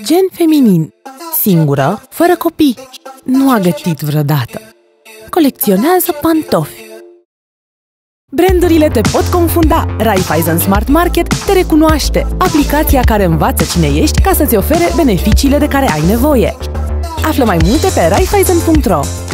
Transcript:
Gen feminin. Singură, fără copii. Nu a gătit vreodată. Colecționează pantofi. Brandurile te pot confunda. Raiffeisen Smart Market te recunoaște. Aplicația care învață cine ești ca să-ți ofere beneficiile de care ai nevoie. Află mai multe pe raiffeisen.ro.